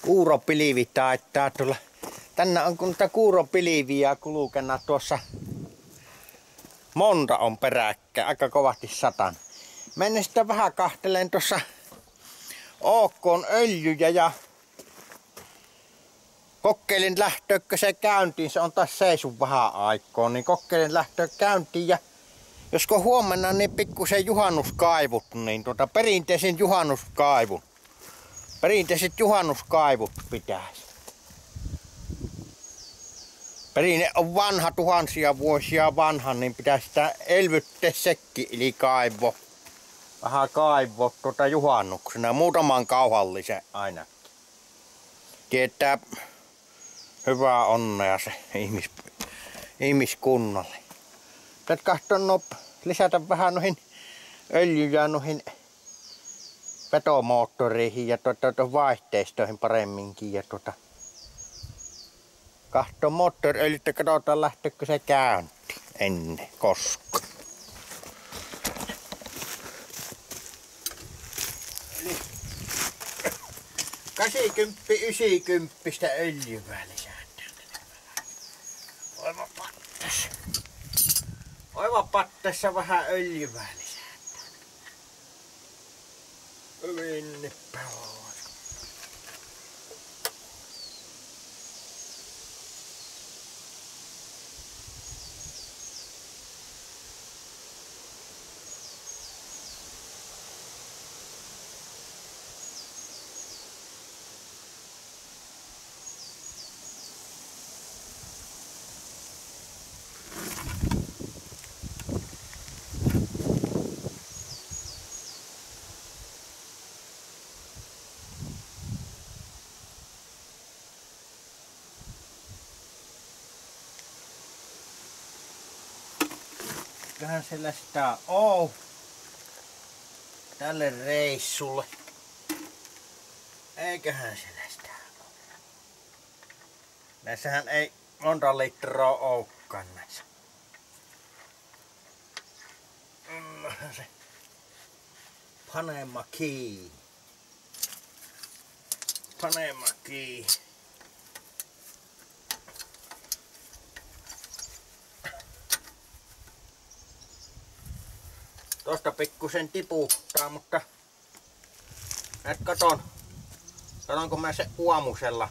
Kuuropilvi taitaa tulla. Tänne on kun niitä kuuropilviä kulkena tuossa. Monta on peräkkäin, aika kovasti satan. Mennä sitä vähän kahtelen tuossa Ookkoon öljyjä ja kokeilin lähtöökö se käyntiin. Se on taas seisun vähän aikaa, niin kokeilin lähtöä käyntiin ja josko huomenna niin pikkusen juhannuskaivut, niin perinteiset juhannuskaivut pitäisi. Perinne on vanha, tuhansia vuosia vanha, niin pitäisi sitä elvyttää sekin eli kaivo. Vähän kaivoa juhannuksena, muutaman kauhallisen ainakin. Tietää hyvää onnea se ihmiskunnalle. Pitäisi katsoa lisätä vähän noihin öljyjä noihin vetomoottoreihin ja vaihteistoihin paremminkin. Ja katsoa moottoriöljyt ja katsotaan lähteekö se käynti ennen koska. Eli 80-90 öljyä lisätään. Oiva pattessa vähän öljyä lisätään. Ylinnipä on. Eiköhän siellä sitä oo tälle reissulle. Eiköhän siellä sitä oo. Näissähän ei monta litraa ookaan näissä. Se panema kiinni. Panema kiinni. Tosta pikkusen tiputtaa, mutta nyt katonko mä se aamusella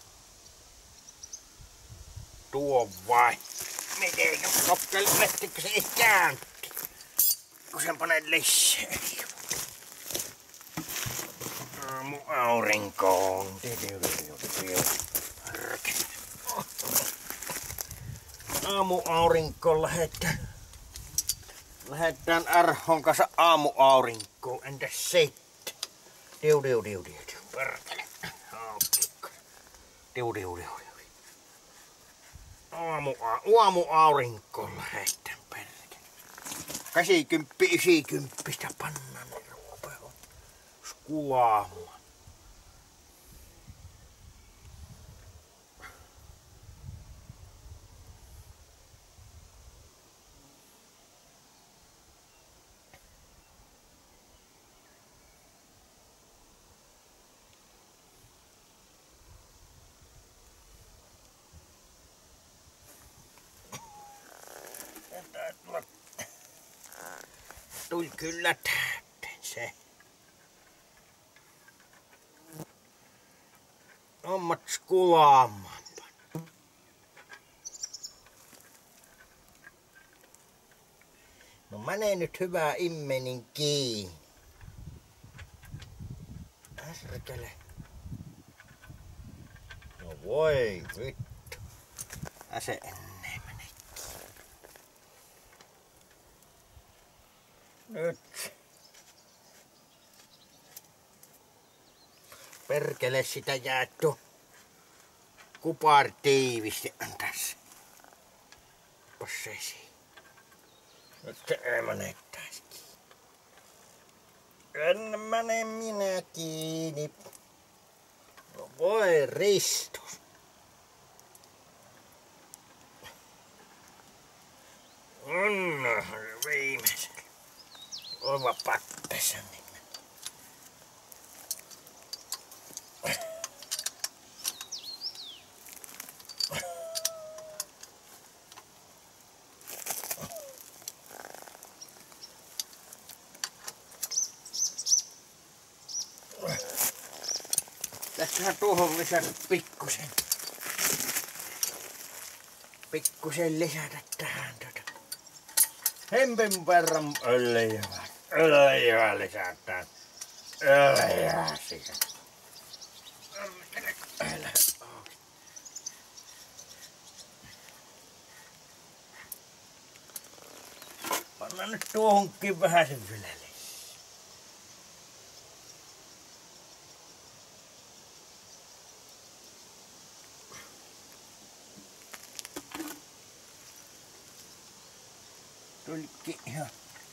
tuo vai miten jos kokeilettekö se ei käänti, kun sen panen lisää. Aamuaurinkoon. Aamuaurinkoon lähetään Arhon kanssa aamuaurinkoon. Entäs sitten? Diu. Perkele. Diu. Aamuaurinkoon lähetään perkele. 80-90 pannaan ne rupeaa skulaamaan. Tuli kyllä täyteen se. Hommat skulaamaan. No menee nyt hyvää immenin kiinni. Äsräkele. No voi vittu. Se ennen meni. Nyt. Perkele sitä jää tuo kupartiivisti tässä. Posseisiin. Nyt se ei mene taas kiinni. En mene minä kiinni. No voi ristus. Onnohan viimeisellä. Oiva pattessa niin. Pitäisiköhän tuohon lisätä pikkusen lisätä tähän hempin verran öljyä lisätään. Öljyä siihen. Pannaan nyt tuohonkin vähän sen vielä lisää. Tulikin ihan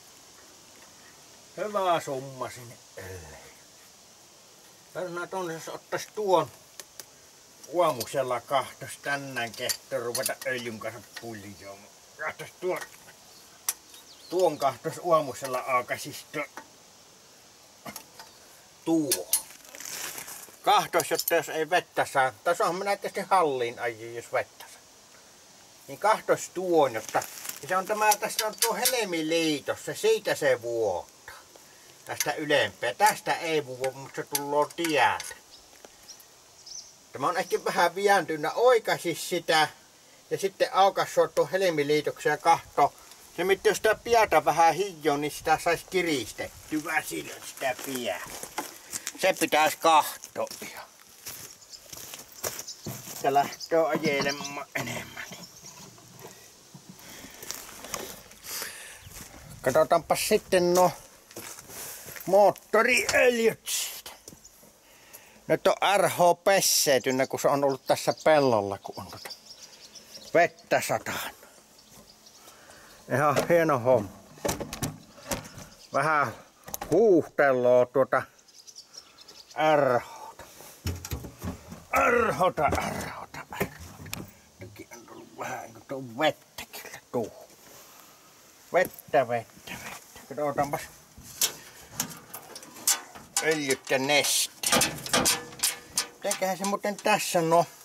hyvä summa sinne öljyyn. Pärnää tonne, jos ottais tuon aamusella kahtos tänään kehtoon ruveta öljyn kanssa puljoon. Kahtos tuon kahtos aamusella aakaisis tuo. Kahtos, jotta jos ei vettä saa. Tässä on minä tietysti halliin ajin, jos vettä saa. Niin kahtos tuon, jotta ja se on tämä, tässä on tuo helmiliitos, siitä se vuottaa. Tästä ylempää. Tästä ei vuo, mutta se tulloo tieltä. Tämä on ehkä vähän viäntynyt. Oikaisis sitä ja sitten aukas tuo helmiliitoksen ja kahto. Se mitä jos sitä piata vähän hijoo, niin sitä saisi kiristettyä sillä sitä piää. Se pitäisi kahtoa ihan. Se lähtee ajelemaan enemmän. Katsotaanpas sitten moottoriöljyt siitä. Nyt on RH pesseetynä, kun se on ollut tässä pellolla, kun on vettä sataan. Ihan hieno homma. Vähän huuhteloo tuota RH:ta. Nytkin on tullut vähän kuin tuo vettä kyllä tuohon. Vettä. Katsotaanpas öljyt ja nesteet. Mitenköhän se muuten tässä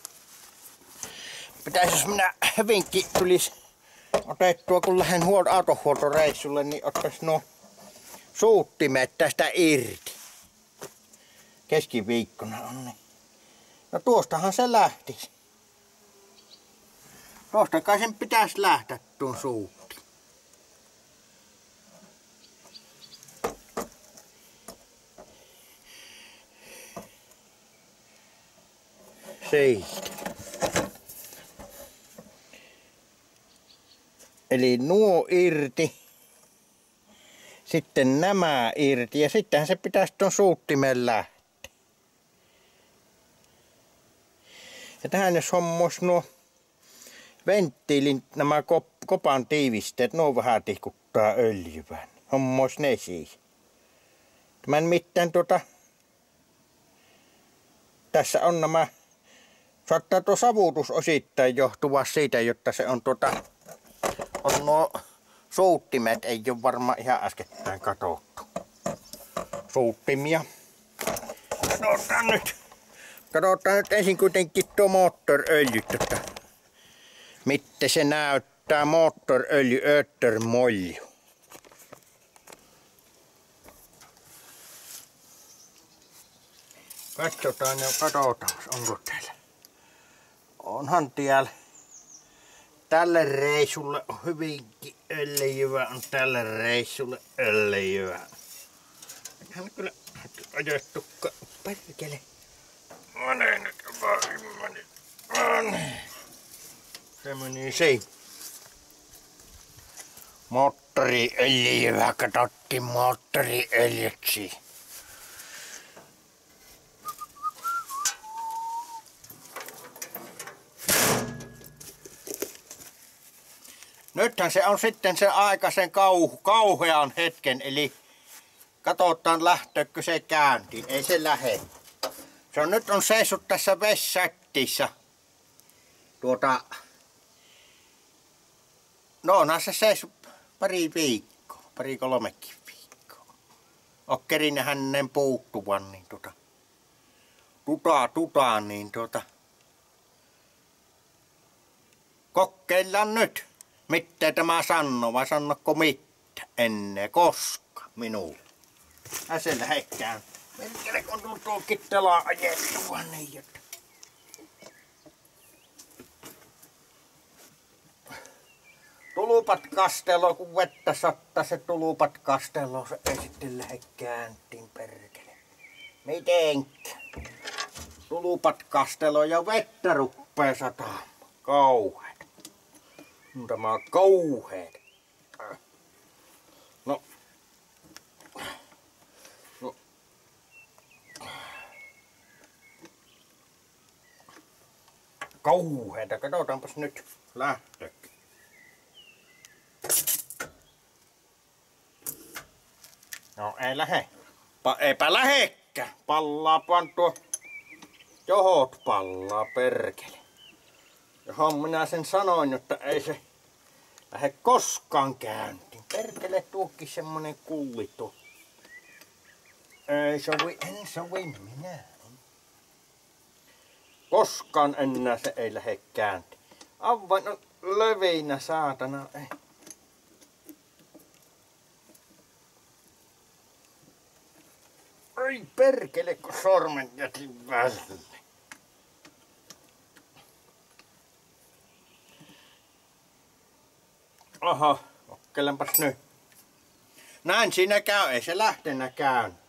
pitäis jos minä hyvinkin tulis otettua kun lähden autohuoltoreissulle, niin ottais suuttimet tästä irti. Keskiviikkona on niin. No tuostahan se lähtisi. Tuosta kai sen pitäis lähteä tuon suutti. Siitä. Eli nuo irti. Sitten nämä irti ja sittenhän se pitäisi tuon suuttimen lähteä. Ja tähän jos hommois nuo venttiilin nämä kopan tiivisteet, nuo vähän tihkuttaa öljyä. Hommois ne siis. Tämän mitään tässä on nämä. Saattaa tuo savutus osittain johtua siitä, jotta se on on nuo suuttimet, ei ole varmaan ihan äskettäin katsottu. Suuttimia. Katsotaan nyt ensin kuitenkin tuo moottoriöljy, miten se näyttää moottoriöljy öttermolju. Katsotaan ja katsotaan, onko täällä. Onhan täällä. Tälle reissulle on hyvinkin öljyä, on tälle reissulle öljyä. Hän kyllä ajoittukka perkele. Se meni se. Moottoriöljyä, katsottiin moottoriöljyksi. Nythän se on sitten se aikaisen kauhean hetken, eli katsotaan lähteekö se käyntiin. Ei se lähde. Nyt on seissyt tässä vesisättissä. No onhan se seissyt pari viikkoa, 3 viikkoa. Okkerin hänen puuttuvan, niin niin kokeillaan nyt. Mitä tämä sanoo, vai sanokko mitään? Ennen koska minulle. Se lähekkään Perkele kun tuntuu kittelaa ajettua niin, että... Tulupat kastelo, kun vettä sattaa se tulupat kastelo, se ei sitten lähde kääntiin perkele. Mitenkä? Tulupat kastelo ja vettä ruppee sataa. Kauheet. Tämä on kauheet. No. Kauheeta, katsotaanpas nyt lähtee. No ei lähe. Eipä lähekkä. Pallaapan tuo. Johot pallaa perkele. Johon minä sen sanoin, että ei se lähde koskaan käyntiin. Perkele tuokin semmonen kulli tuo. Ei sovi, en sovi minä. Koskaan enää se ei lähde käyntiin. Avain on löveinä saatana. Ei. Ai perkele, kun sormen jätin välle. Aha, okkelenpas nyt. Näin siinä käy, ei se lähtenä käyntiin.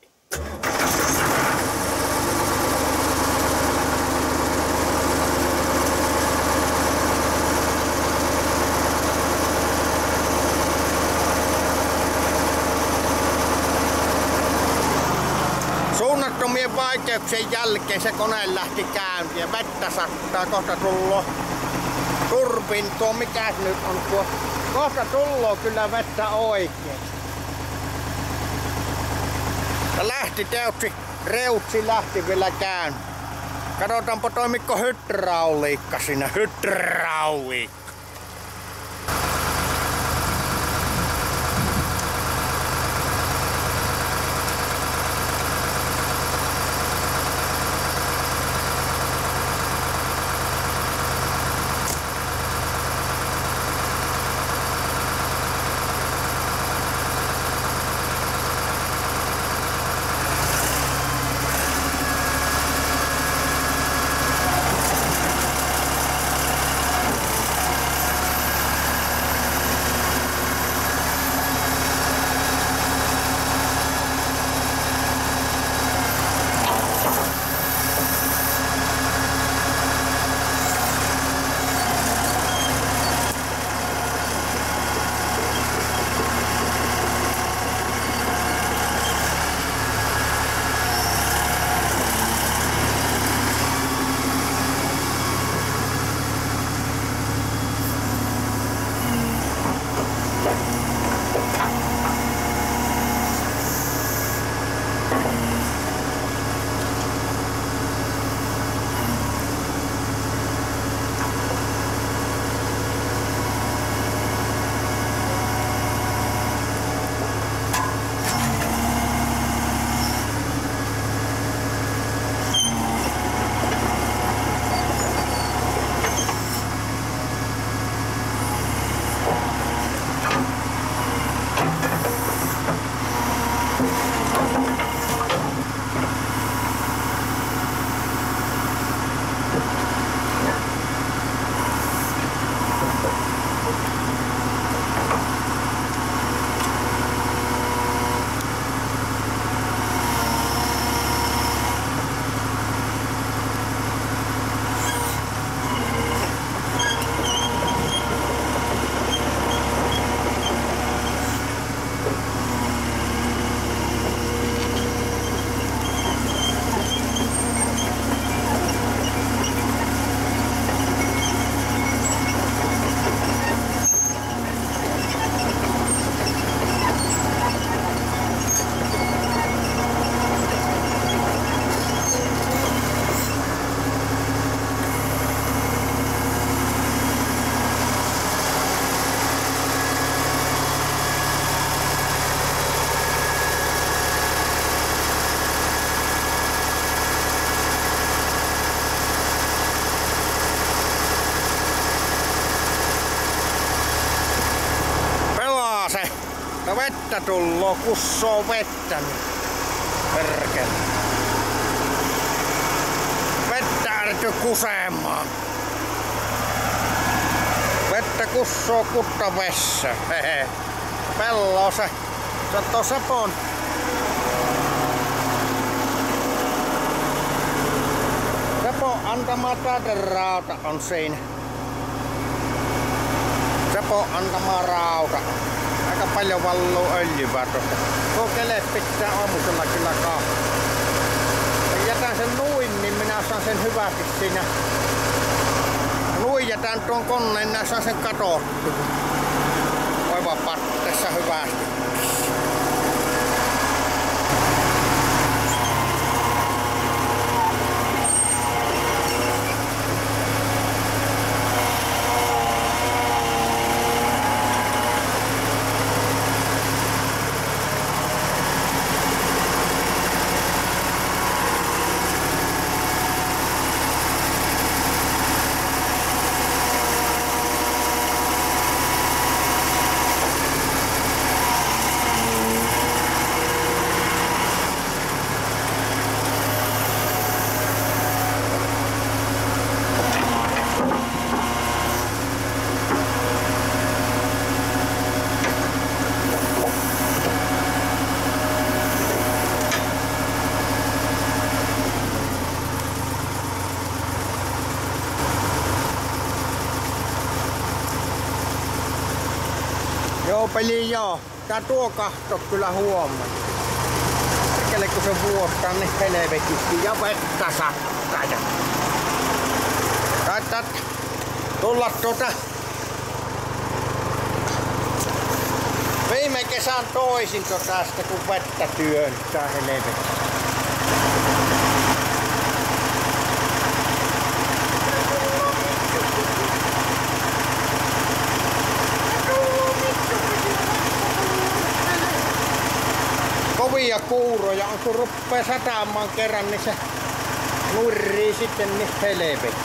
Suunnattomien vaikeuksien jälkeen se kone lähti käyntiin ja vettä sattaa, kohta tulloo turpin tuo, mikä nyt on tuo. Kohta tulloo kyllä vettä oikein. Ja lähti reutsi lähti vielä käyntiin. Katsotaanpa toimikko hydrauliikka siinä, hydrauliikka. Vettä tulloo, kussoo vettä. Niin. Perkele. Vettä ärty kusemaan. Vettä kussoo kuttavessa. Hehe. Pello se. Se on tuo Sepon. Sepon antama täyterauta on siinä. Sepon antama rauta. Aika paljon valluu öljyä tuosta. Tuo kele pitää aamusella kyllä kahvaa. Jätän sen nuin, niin minä saan sen hyvästi siinä. Nuin jätän tuon koneen, minä saan sen katottua. Oiva pattessa hyvästi. Joo peli joo. Tää tuo kahto kyllä huomaa. Perkele kun se vuottaa niin helvetisti ja vettä sattaa. Taitaa tulla viime kesän toisinto tästä kun vettä työntää helvetisti. Kovia kuuroja on kun ruppee satamaan kerran, niin se nurrii sitten niin helvetisti.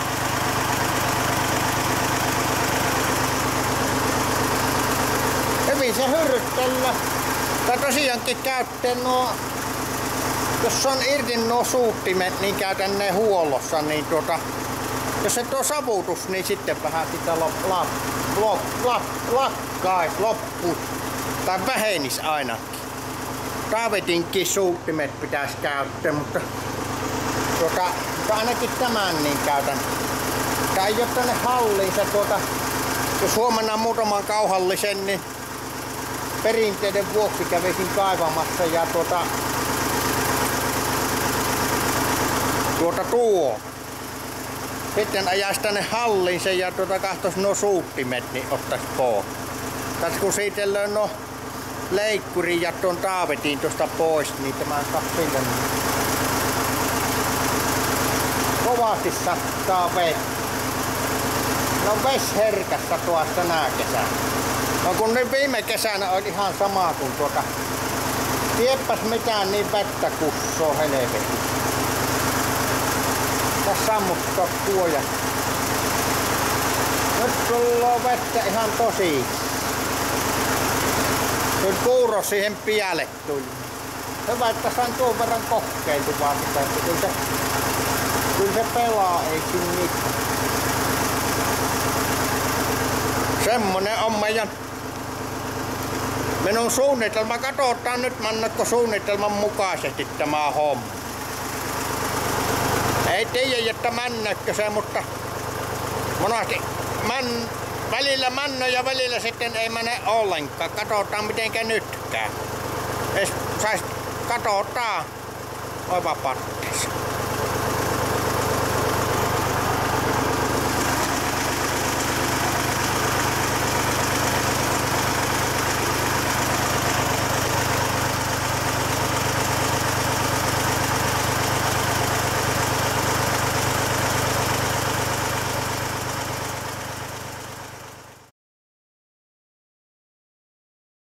Hyvin se hyrryttellä. Tai tosiaankin käyttää jos on irti nuo suuttimet, niin käytän ne huollossa, niin jos se tuo savutus, niin sitten vähän sitä lakkaisi loppuun. Tai vähenis ainakin. Taavetinkin suuttimet pitäisi käyttää, mutta ainakin tämän niin käytän. Tai ei ole tänne halliin se jos huomenna muutaman kauhallisen, niin perinteiden vuoksi kävisin kaivamassa ja sitten ajaisi tänne halliin sen ja kahtois nuo suuttimet, niin ottais pois. Tässä kun siitellään leikkurin ja tuon taavetin tuosta pois, niin tämän kappillen kovasti sattaa vettä. No vesherkässä tuossa tänä kesänä. No kun nyt viime kesänä oli ihan sama kuin tieppäs mitään niin vettä kussoo helvetin. Tässä sammuttaa tuoja. Nyt tulee vettä ihan tosi. Nyt kuuro siihen pialle tuli. Hyvä, että sain tuon verran kokeiltua sitä, että kyllä se pelaa, ei siinä mitään. Semmonen on meidän minun suunnitelma. Katsotaan nyt mennäkö suunnitelman mukaisesti tämä homma. Ei tiedä, että mennäkö se, mutta monesti välillä mennä ja välillä sitten ei mene ollenkaan. Katsotaan mitenkä nytkään. Katsotaan oiva patteessa.